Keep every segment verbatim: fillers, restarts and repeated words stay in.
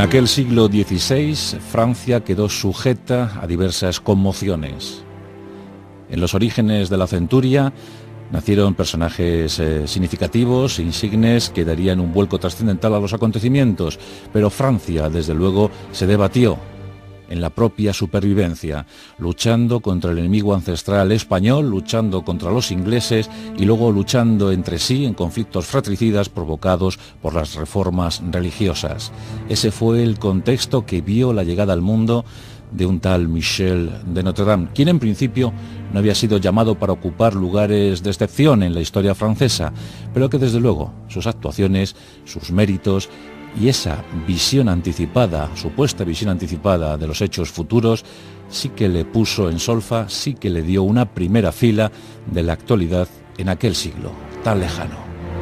aquel siglo dieciséis, Francia quedó sujeta a diversas conmociones. En los orígenes de la centuria nacieron personajes eh, significativos, insignes, que darían un vuelco trascendental a los acontecimientos, pero Francia, desde luego, se debatió en la propia supervivencia, luchando contra el enemigo ancestral español, luchando contra los ingleses y luego luchando entre sí en conflictos fratricidas provocados por las reformas religiosas. Ese fue el contexto que vio la llegada al mundo de un tal Michel de Notre Dame, quien en principio no había sido llamado para ocupar lugares de excepción en la historia francesa, pero que desde luego sus actuaciones, sus méritos y esa visión anticipada, supuesta visión anticipada de los hechos futuros, sí que le puso en solfa, sí que le dio una primera fila de la actualidad en aquel siglo tan lejano.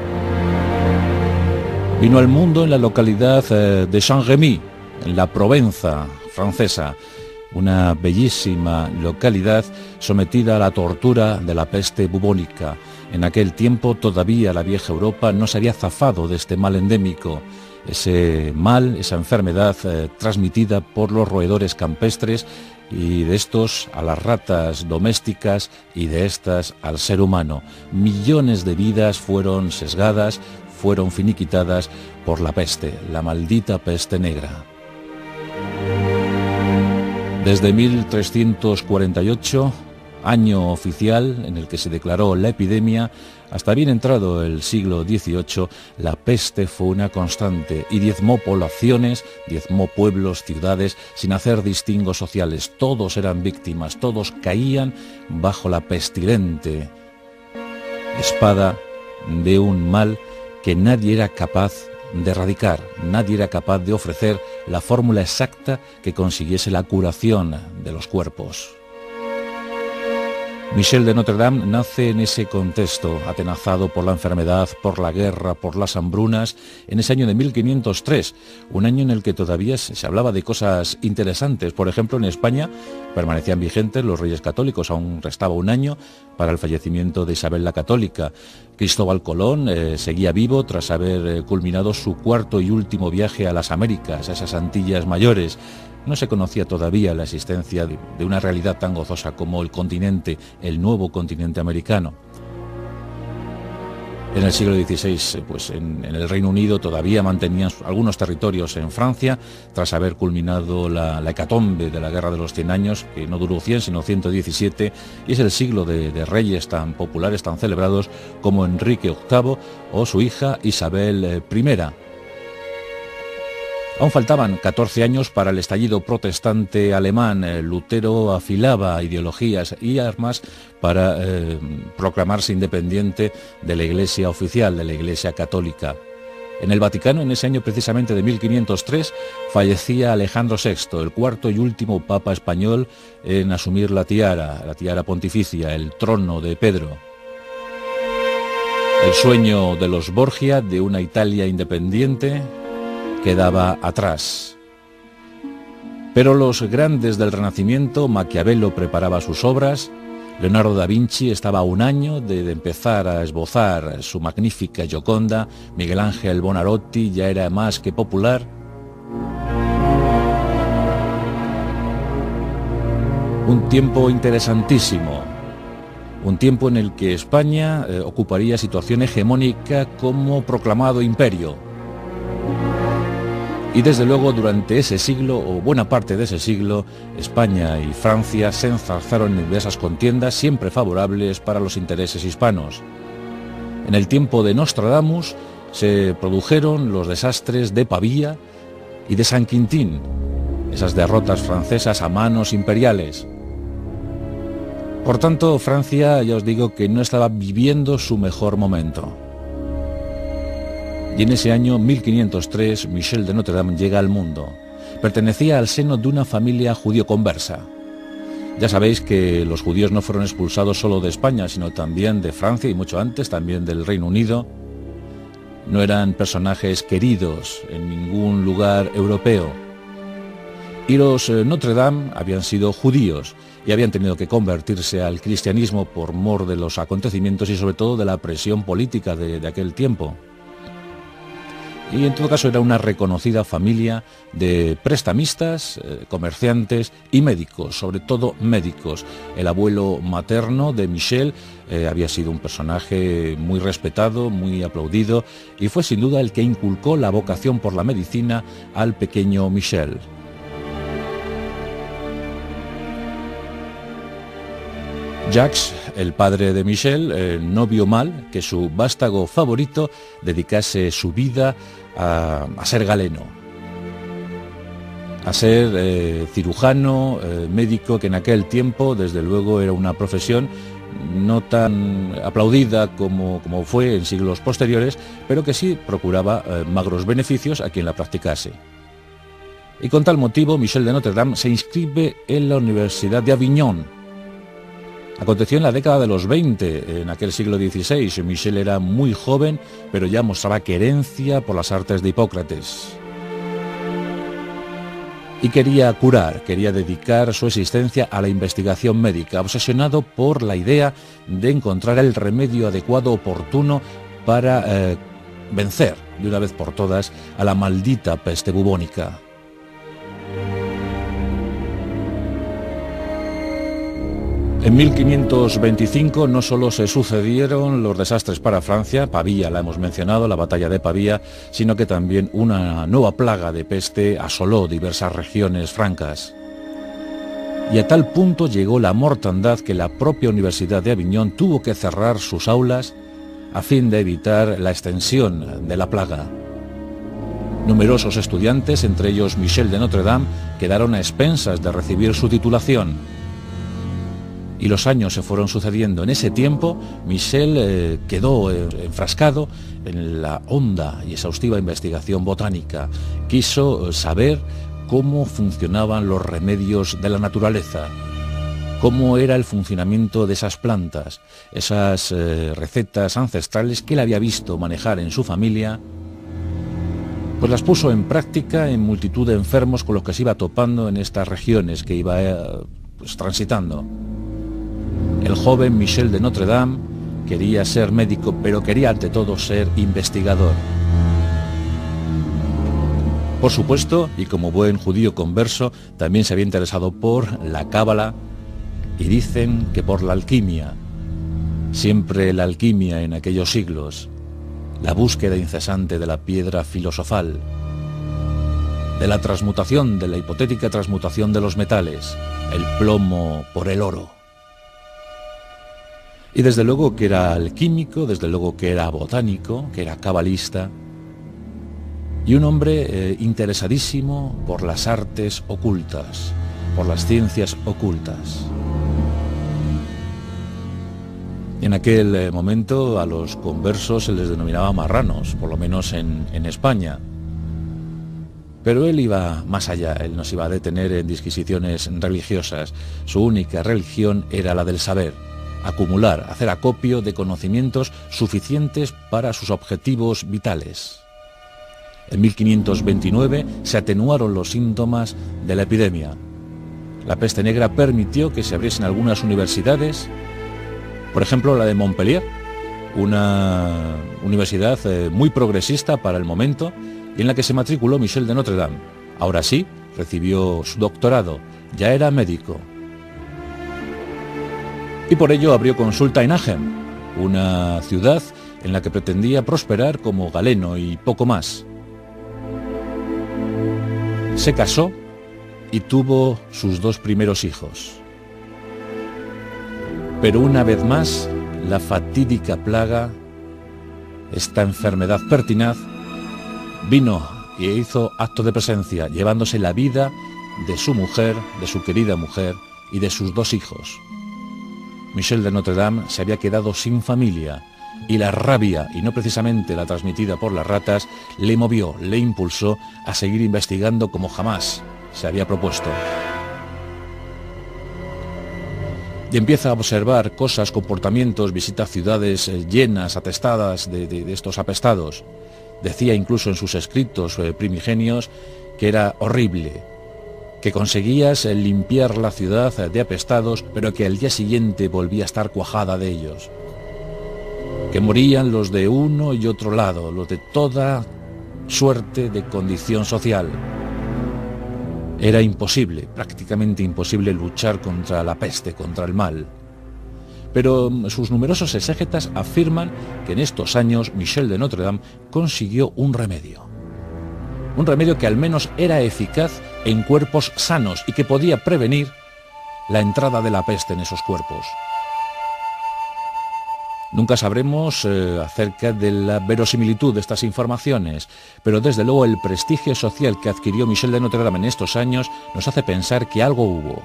Vino al mundo en la localidad de Saint-Rémy, en la Provenza francesa, una bellísima localidad sometida a la tortura de la peste bubónica. En aquel tiempo todavía la vieja Europa no se había zafado de este mal endémico, ese mal, esa enfermedad eh, transmitida por los roedores campestres, y de estos a las ratas domésticas y de estas al ser humano. Millones de vidas fueron sesgadas, fueron finiquitadas por la peste, la maldita peste negra. Desde mil trescientos cuarenta y ocho, año oficial en el que se declaró la epidemia, hasta bien entrado el siglo dieciocho, la peste fue una constante y diezmó poblaciones, diezmó pueblos, ciudades, sin hacer distingos sociales. Todos eran víctimas, todos caían bajo la pestilente espada de un mal que nadie era capaz de erradicar, nadie era capaz de ofrecer la fórmula exacta que consiguiese la curación de los cuerpos. Michel de Notre Dame nace en ese contexto, atenazado por la enfermedad, por la guerra, por las hambrunas, en ese año de mil quinientos tres, un año en el que todavía se hablaba de cosas interesantes. Por ejemplo, en España permanecían vigentes los Reyes Católicos, aún restaba un año para el fallecimiento de Isabel la Católica. Cristóbal Colón eh, seguía vivo tras haber eh, culminado su cuarto y último viaje a las Américas, a esas Antillas Mayores. No se conocía todavía la existencia de, de una realidad tan gozosa como el continente, el nuevo continente americano. En el siglo dieciséis, pues en, en el Reino Unido todavía mantenían algunos territorios en Francia, tras haber culminado la, la hecatombe de la Guerra de los Cien Años, que no duró cien, sino ciento diecisiete, y es el siglo de, de reyes tan populares, tan celebrados como Enrique octavo o su hija Isabel primera. Aún faltaban catorce años para el estallido protestante alemán. Lutero afilaba ideologías y armas para eh, proclamarse independiente de la Iglesia oficial, de la Iglesia católica. En el Vaticano, en ese año precisamente de mil quinientos tres, fallecía Alejandro sexto, el cuarto y último papa español en asumir la tiara, la tiara pontificia, el trono de Pedro. El sueño de los Borgia de una Italia independiente quedaba atrás. Pero los grandes del Renacimiento, Maquiavelo preparaba sus obras, Leonardo da Vinci estaba a un año de, de empezar a esbozar su magnífica Gioconda, Miguel Ángel Buonarroti ya era más que popular. Un tiempo interesantísimo, un tiempo en el que España eh, ocuparía situación hegemónica como proclamado imperio. Y desde luego durante ese siglo, o buena parte de ese siglo, España y Francia se enzarzaron en diversas contiendas siempre favorables para los intereses hispanos. En el tiempo de Nostradamus se produjeron los desastres de Pavía y de San Quintín, esas derrotas francesas a manos imperiales. Por tanto, Francia, ya os digo que no estaba viviendo su mejor momento. Y en ese año mil quinientos tres, Michel de Notre Dame llega al mundo. Pertenecía al seno de una familia judío-conversa. Ya sabéis que los judíos no fueron expulsados solo de España, sino también de Francia y mucho antes, también del Reino Unido. No eran personajes queridos en ningún lugar europeo. Y los eh, Notre Dame habían sido judíos y habían tenido que convertirse al cristianismo por mor de los acontecimientos y sobre todo de la presión política de, de aquel tiempo. y en todo caso era una reconocida familia de prestamistas, eh, comerciantes y médicos, sobre todo médicos. El abuelo materno de Michel eh, había sido un personaje muy respetado, muy aplaudido, y fue sin duda el que inculcó la vocación por la medicina al pequeño Michel. Jacques, el padre de Michel, eh, no vio mal que su vástago favorito dedicase su vida a, a ser galeno, a ser eh, cirujano, eh, médico, que en aquel tiempo desde luego era una profesión no tan aplaudida como, como fue en siglos posteriores, pero que sí procuraba eh, magros beneficios a quien la practicase. Y con tal motivo Michel de Notre Dame se inscribe en la Universidad de Aviñón. Aconteció en la década de los veinte, en aquel siglo dieciséis. Michel era muy joven, pero ya mostraba querencia por las artes de Hipócrates. Y quería curar, quería dedicar su existencia a la investigación médica, obsesionado por la idea de encontrar el remedio adecuado, oportuno, para eh, vencer de una vez por todas a la maldita peste bubónica. En mil quinientos veinticinco no solo se sucedieron los desastres para Francia, Pavía la hemos mencionado, la batalla de Pavía, sino que también una nueva plaga de peste asoló diversas regiones francas. Y a tal punto llegó la mortandad que la propia Universidad de Aviñón tuvo que cerrar sus aulas a fin de evitar la extensión de la plaga. Numerosos estudiantes, entre ellos Michel de Notre Dame, quedaron a expensas de recibir su titulación. Y los años se fueron sucediendo. En ese tiempo, Michel eh, quedó eh, enfrascado en la honda y exhaustiva investigación botánica. Quiso saber cómo funcionaban los remedios de la naturaleza, cómo era el funcionamiento de esas plantas, esas eh, recetas ancestrales que él había visto manejar en su familia, pues las puso en práctica en multitud de enfermos con los que se iba topando en estas regiones que iba eh, pues, transitando. El joven Michel de Notre Dame quería ser médico, pero quería ante todo ser investigador. Por supuesto, y como buen judío converso, también se había interesado por la cábala y dicen que por la alquimia. Siempre la alquimia en aquellos siglos, la búsqueda incesante de la piedra filosofal, de la transmutación, de la hipotética transmutación de los metales, el plomo por el oro. Y desde luego que era alquímico, desde luego que era botánico, que era cabalista, y un hombre eh, interesadísimo por las artes ocultas, por las ciencias ocultas. En aquel eh, momento a los conversos se les denominaba marranos, por lo menos en, en España. Pero él iba más allá, él no se iba a detener en disquisiciones religiosas. Su única religión era la del saber. Acumular, hacer acopio de conocimientos suficientes para sus objetivos vitales. En mil quinientos veintinueve se atenuaron los síntomas de la epidemia. La peste negra permitió que se abriesen algunas universidades, por ejemplo la de Montpellier, una universidad muy progresista para el momento, y en la que se matriculó Michel de Notre Dame. Ahora sí, recibió su doctorado, ya era médico. Y por ello abrió consulta en Agen, una ciudad en la que pretendía prosperar como galeno y poco más. Se casó y tuvo sus dos primeros hijos. Pero una vez más, la fatídica plaga, esta enfermedad pertinaz, vino y hizo acto de presencia, llevándose la vida de su mujer, de su querida mujer y de sus dos hijos. Michel de Notre Dame se había quedado sin familia y la rabia, y no precisamente la transmitida por las ratas, le movió, le impulsó a seguir investigando como jamás se había propuesto. Y empieza a observar cosas, comportamientos, visita ciudades llenas, atestadas de, de, de estos apestados. Decía incluso en sus escritos eh, primigenios que era horrible, que conseguías limpiar la ciudad de apestados, pero que al día siguiente volvía a estar cuajada de ellos. Que morían los de uno y otro lado, los de toda suerte, de condición social. Era imposible, prácticamente imposible luchar contra la peste, contra el mal. Pero sus numerosos exégetas afirman que en estos años Michel de Notre Dame consiguió un remedio. Un remedio que al menos era eficaz en cuerpos sanos y que podía prevenir la entrada de la peste en esos cuerpos. Nunca sabremos eh, acerca de la verosimilitud de estas informaciones, pero desde luego el prestigio social que adquirió Michel de Notre Dame en estos años nos hace pensar que algo hubo.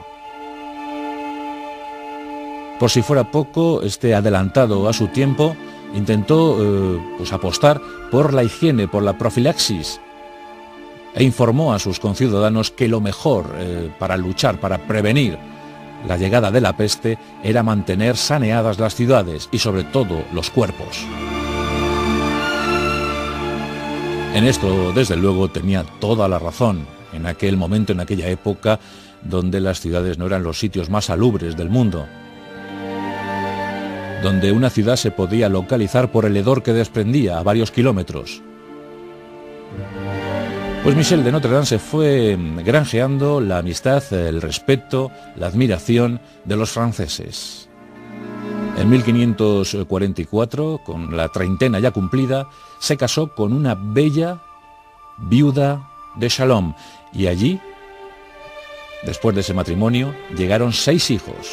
Por si fuera poco, este adelantado a su tiempo intentó eh, pues apostar por la higiene, por la profilaxis, e informó a sus conciudadanos que lo mejor eh, para luchar, para prevenir la llegada de la peste, era mantener saneadas las ciudades y sobre todo los cuerpos. En esto, desde luego, tenía toda la razón, en aquel momento, en aquella época, donde las ciudades no eran los sitios más salubres del mundo, donde una ciudad se podía localizar por el hedor que desprendía a varios kilómetros. Pues Michel de Notre Dame se fue granjeando la amistad, el respeto, la admiración de los franceses. En mil quinientos cuarenta y cuatro, con la treintena ya cumplida, se casó con una bella viuda de Chalon y allí, después de ese matrimonio, llegaron seis hijos.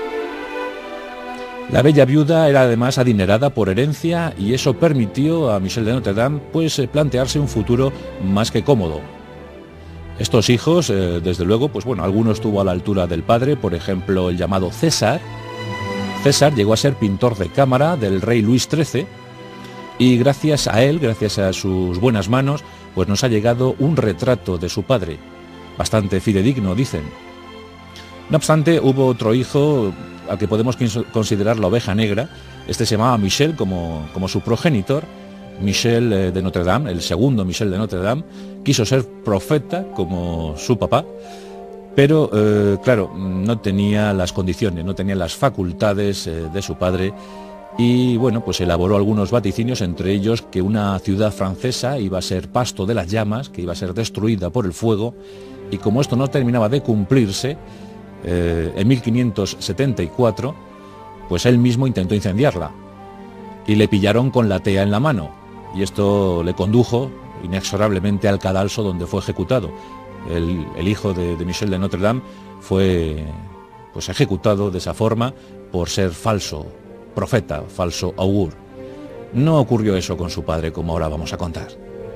La bella viuda era además adinerada por herencia y eso permitió a Michel de Notre Dame pues, plantearse un futuro más que cómodo. Estos hijos, eh, desde luego, pues bueno, algunos estuvo a la altura del padre, por ejemplo, el llamado César. César llegó a ser pintor de cámara del rey Luis trece y gracias a él, gracias a sus buenas manos, pues nos ha llegado un retrato de su padre, bastante fidedigno, dicen. No obstante, hubo otro hijo al que podemos considerar la oveja negra. Este se llamaba Michel como, como su progenitor, Michel de Notre Dame, el segundo Michel de Notre Dame. Quiso ser profeta como su papá, pero eh, claro, no tenía las condiciones, no tenía las facultades eh, de su padre y bueno, pues elaboró algunos vaticinios, entre ellos que una ciudad francesa iba a ser pasto de las llamas, que iba a ser destruida por el fuego, y como esto no terminaba de cumplirse, Eh, en mil quinientos setenta y cuatro, pues él mismo intentó incendiarla y le pillaron con la tea en la mano y esto le condujo inexorablemente al cadalso donde fue ejecutado. El, el hijo de, de Michel de Notre Dame fue pues ejecutado de esa forma por ser falso profeta, falso augur. No ocurrió eso con su padre, como ahora vamos a contar.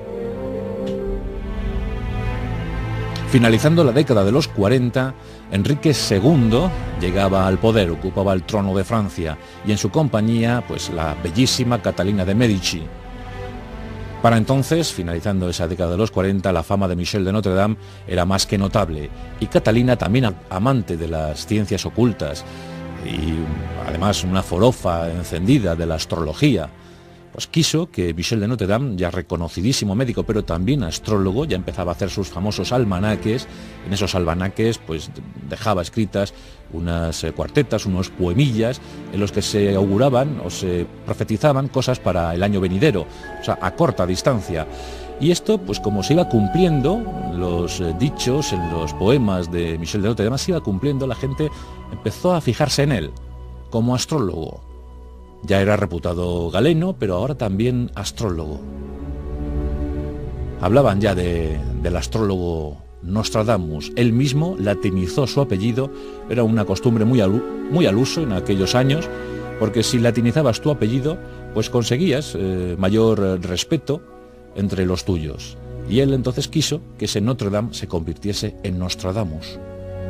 Finalizando la década de los cuarenta, Enrique segundo llegaba al poder, ocupaba el trono de Francia y en su compañía, pues la bellísima Catalina de Medici. Para entonces, finalizando esa década de los cuarenta, la fama de Michel de Notre Dame era más que notable y Catalina, también amante de las ciencias ocultas y además una forofa encendida de la astrología, pues quiso que Michel de Notre Dame, ya reconocidísimo médico, pero también astrólogo, ya empezaba a hacer sus famosos almanaques. En esos almanaques pues dejaba escritas unas cuartetas, unos poemillas, en los que se auguraban o se profetizaban cosas para el año venidero, o sea, a corta distancia. Y esto, pues como se iba cumpliendo, los dichos en los poemas de Michel de Notre Dame se iba cumpliendo, la gente empezó a fijarse en él como astrólogo. Ya era reputado galeno, pero ahora también astrólogo. Hablaban ya de, del astrólogo Nostradamus. Él mismo latinizó su apellido, era una costumbre muy al, muy al uso en aquellos años, porque si latinizabas tu apellido, pues conseguías eh, mayor respeto entre los tuyos. Y él entonces quiso que ese Notre Dame se convirtiese en Nostradamus.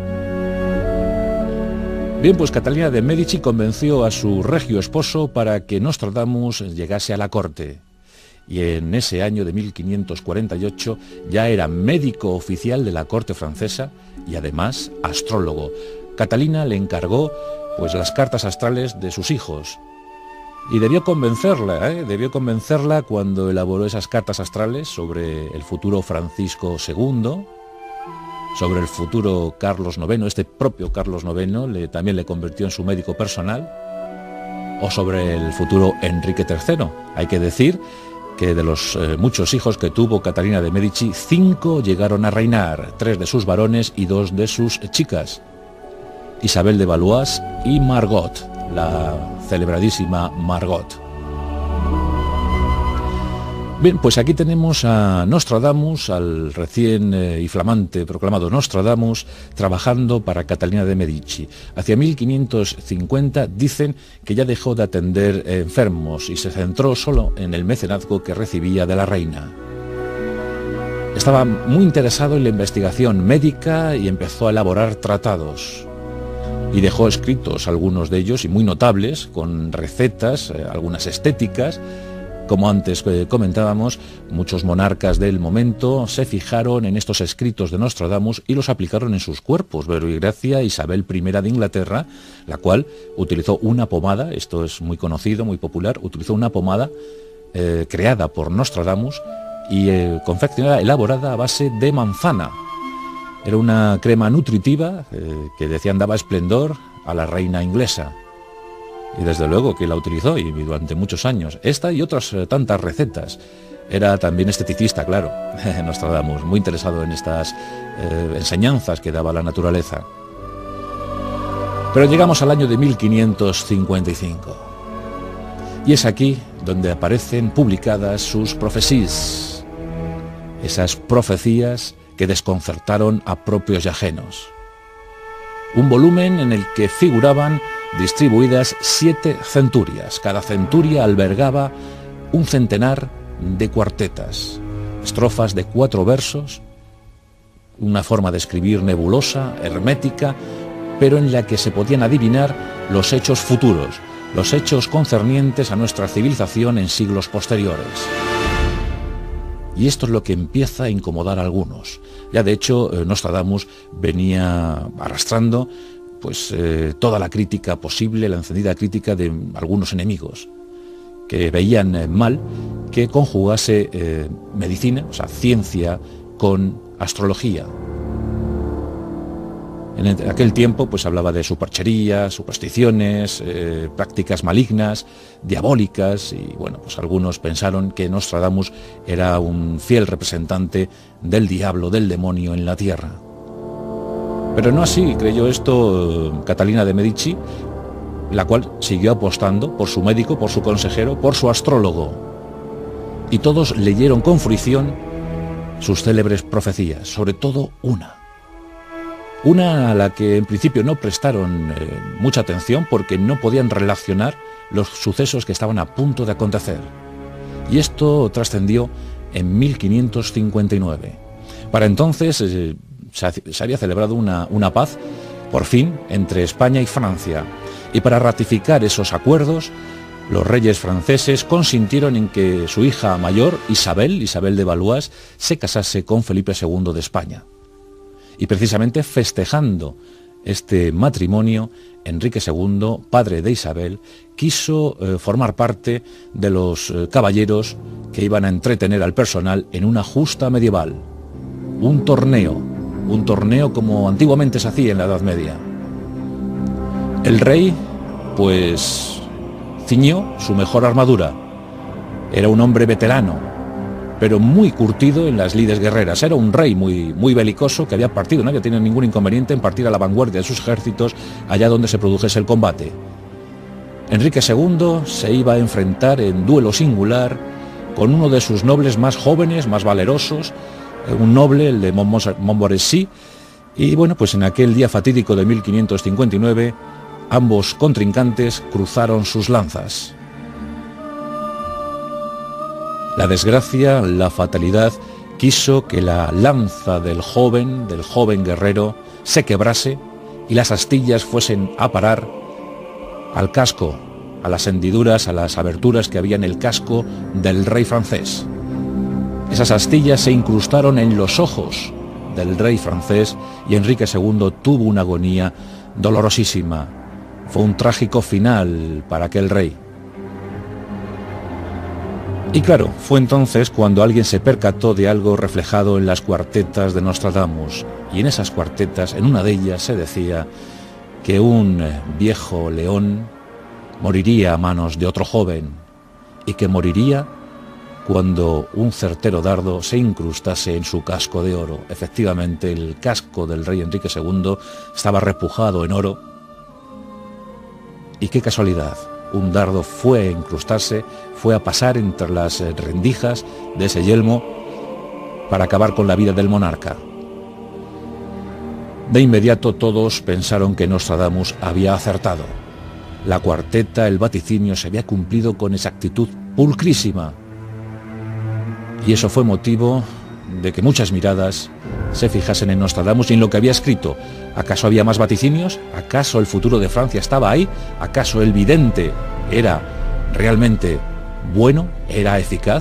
Bien, pues Catalina de Medici convenció a su regio esposo para que Nostradamus llegase a la corte. Y en ese año de mil quinientos cuarenta y ocho ya era médico oficial de la corte francesa y además astrólogo. Catalina le encargó pues las cartas astrales de sus hijos. Y debió convencerla, ¿eh? debió convencerla cuando elaboró esas cartas astrales sobre el futuro Francisco segundo, sobre el futuro Carlos noveno, este propio Carlos noveno le, también le convirtió en su médico personal, o sobre el futuro Enrique tercero. Hay que decir que de los eh, muchos hijos que tuvo Catalina de Medici, cinco llegaron a reinar, tres de sus varones y dos de sus chicas, Isabel de Valois y Margot, la celebradísima Margot. Bien, pues aquí tenemos a Nostradamus, al recién eh, y flamante proclamado Nostradamus, trabajando para Catalina de Medici. Hacia mil quinientos cincuenta dicen que ya dejó de atender eh, enfermos y se centró solo en el mecenazgo que recibía de la reina. Estaba muy interesado en la investigación médica y empezó a elaborar tratados. Y dejó escritos algunos de ellos, y muy notables, con recetas, eh, algunas estéticas. Como antes eh, comentábamos, muchos monarcas del momento se fijaron en estos escritos de Nostradamus y los aplicaron en sus cuerpos. Verbigracia Isabel primera de Inglaterra, la cual utilizó una pomada, esto es muy conocido, muy popular, utilizó una pomada eh, creada por Nostradamus y eh, confeccionada, elaborada a base de manzana. Era una crema nutritiva eh, que decían daba esplendor a la reina inglesa. Y desde luego que la utilizó y durante muchos años. Esta y otras eh, tantas recetas. Era también esteticista, claro, Nostradamus, muy interesado en estas eh, enseñanzas que daba la naturaleza. Pero llegamos al año de mil quinientos cincuenta y cinco. Y es aquí donde aparecen publicadas sus profecías. Esas profecías que desconcertaron a propios y ajenos. Un volumen en el que figuraban distribuidas siete centurias. Cada centuria albergaba un centenar de cuartetas, estrofas de cuatro versos, una forma de escribir nebulosa, hermética, pero en la que se podían adivinar los hechos futuros, los hechos concernientes a nuestra civilización en siglos posteriores. Y esto es lo que empieza a incomodar a algunos. Ya de hecho, Nostradamus venía arrastrando pues eh, toda la crítica posible, la encendida crítica de algunos enemigos, que veían eh, mal que conjugase eh, medicina, o sea, ciencia, con astrología. En aquel tiempo pues hablaba de supercherías, supersticiones, eh, prácticas malignas, diabólicas, y bueno, pues algunos pensaron que Nostradamus era un fiel representante del diablo, del demonio en la tierra. Pero no así creyó esto Catalina de Medici, la cual siguió apostando por su médico, por su consejero, por su astrólogo. Y todos leyeron con fruición sus célebres profecías, sobre todo una. Una a la que en principio no prestaron eh, mucha atención porque no podían relacionar los sucesos que estaban a punto de acontecer. Y esto trascendió en mil quinientos cincuenta y nueve. Para entonces eh, se había celebrado una, una paz, por fin, entre España y Francia. Y para ratificar esos acuerdos, los reyes franceses consintieron en que su hija mayor, Isabel, Isabel de Valois, se casase con Felipe segundo de España. Y precisamente festejando este matrimonio, Enrique segundo, padre de Isabel, quiso eh, formar parte de los eh, caballeros que iban a entretener al personal en una justa medieval. Un torneo, un torneo como antiguamente se hacía en la Edad Media. El rey, pues, ciñó su mejor armadura. Era un hombre veterano, pero muy curtido en las lides guerreras. Era un rey muy, muy belicoso que había partido, no había tenido ningún inconveniente en partir a la vanguardia de sus ejércitos allá donde se produjese el combate. Enrique segundo se iba a enfrentar en duelo singular con uno de sus nobles más jóvenes, más valerosos, un noble, el de Montmorency, y bueno, pues en aquel día fatídico de mil quinientos cincuenta y nueve, ambos contrincantes cruzaron sus lanzas. La desgracia, la fatalidad, quiso que la lanza del joven, del joven guerrero, se quebrase y las astillas fuesen a parar al casco, a las hendiduras, a las aberturas que había en el casco del rey francés. Esas astillas se incrustaron en los ojos del rey francés y Enrique segundo tuvo una agonía dolorosísima. Fue un trágico final para aquel rey. Y claro, fue entonces cuando alguien se percató de algo reflejado en las cuartetas de Nostradamus. Y en esas cuartetas, en una de ellas, se decía que un viejo león moriría a manos de otro joven y que moriría cuando un certero dardo se incrustase en su casco de oro. Efectivamente, el casco del rey Enrique segundo estaba repujado en oro. Y qué casualidad, un dardo fue a incrustarse, fue a pasar entre las rendijas de ese yelmo para acabar con la vida del monarca. De inmediato todos pensaron que Nostradamus había acertado. La cuarteta, el vaticinio, se había cumplido con exactitud pulcrísima. Y eso fue motivo de que muchas miradas se fijasen en Nostradamus y en lo que había escrito. ¿Acaso había más vaticinios? ¿Acaso el futuro de Francia estaba ahí? ¿Acaso el vidente era realmente bueno? ¿Era eficaz?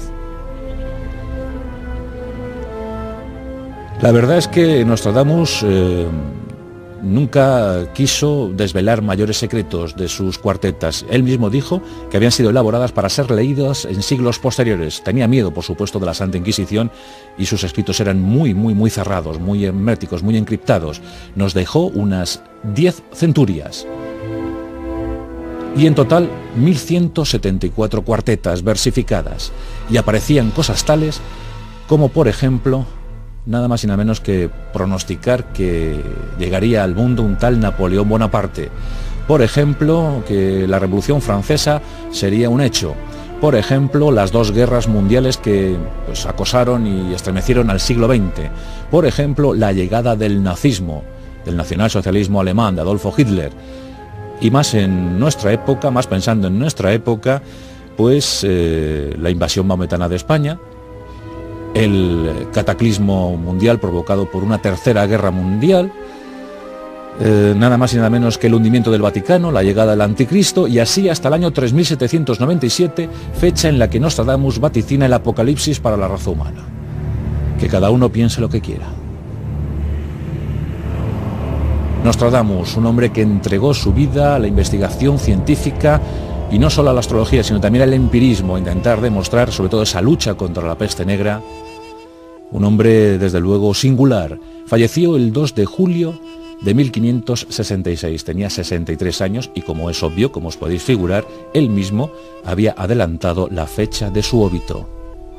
La verdad es que Nostradamus eh, nunca quiso desvelar mayores secretos de sus cuartetas. Él mismo dijo que habían sido elaboradas para ser leídas en siglos posteriores. Tenía miedo, por supuesto, de la Santa Inquisición y sus escritos eran muy, muy, muy cerrados, muy herméticos, muy encriptados. Nos dejó unas diez centurias. Y en total mil ciento setenta y cuatro cuartetas versificadas. Y aparecían cosas tales como, por ejemplo, nada más y nada menos que pronosticar que llegaría al mundo un tal Napoleón Bonaparte. Por ejemplo, que la Revolución Francesa sería un hecho. Por ejemplo, las dos guerras mundiales que pues, acosaron y estremecieron al siglo veinte. Por ejemplo, la llegada del nazismo, del nacionalsocialismo alemán, de Adolfo Hitler. Y más en nuestra época, más pensando en nuestra época, pues eh, la invasión maometana de España, el cataclismo mundial provocado por una tercera guerra mundial, eh, nada más y nada menos que el hundimiento del Vaticano, la llegada del anticristo y así hasta el año tres mil setecientos noventa y siete, fecha en la que Nostradamus vaticina el apocalipsis para la raza humana. Que cada uno piense lo que quiera. Nostradamus, un hombre que entregó su vida a la investigación científica y no solo a la astrología, sino también al empirismo, intentar demostrar sobre todo esa lucha contra la peste negra. Un hombre, desde luego, singular. Falleció el dos de julio de mil quinientos sesenta y seis. Tenía sesenta y tres años y, como es obvio, como os podéis figurar, él mismo había adelantado la fecha de su óbito.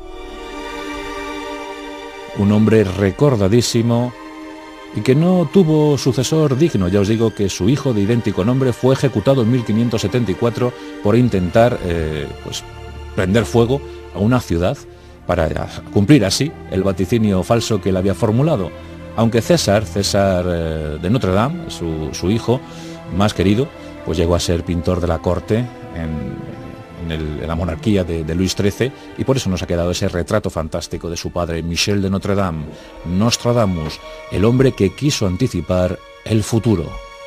Un hombre recordadísimo y que no tuvo sucesor digno. Ya os digo que su hijo de idéntico nombre fue ejecutado en mil quinientos setenta y cuatro por intentar eh, pues, prender fuego a una ciudad para cumplir así el vaticinio falso que él había formulado. Aunque César, César eh, de Notre Dame, su, su hijo más querido, pues llegó a ser pintor de la corte en, en, el, en la monarquía de, de Luis trece, y por eso nos ha quedado ese retrato fantástico de su padre, Michel de Notre Dame, Nostradamus, el hombre que quiso anticipar el futuro.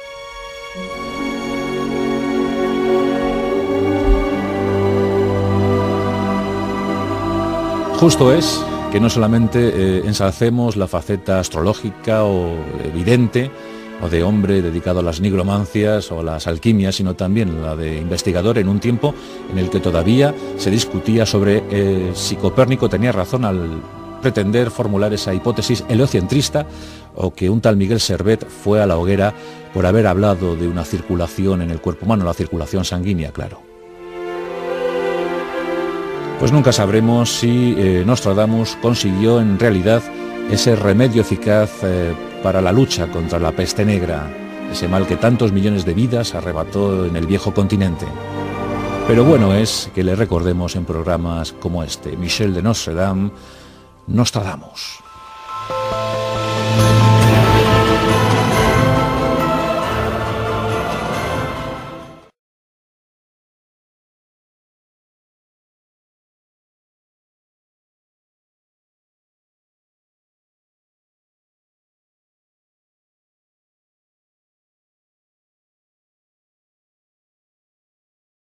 Justo es que no solamente eh, ensalcemos la faceta astrológica o evidente, o de hombre dedicado a las nigromancias o a las alquimias, sino también la de investigador en un tiempo en el que todavía se discutía sobre eh, si Copérnico tenía razón al pretender formular esa hipótesis heliocentrista, o que un tal Miguel Servet fue a la hoguera por haber hablado de una circulación en el cuerpo humano, la circulación sanguínea, claro. Pues nunca sabremos si eh, Nostradamus consiguió en realidad ese remedio eficaz eh, para la lucha contra la peste negra, ese mal que tantos millones de vidas arrebató en el viejo continente. Pero bueno es que le recordemos en programas como este, Michel de Notre Dame, Nostradamus.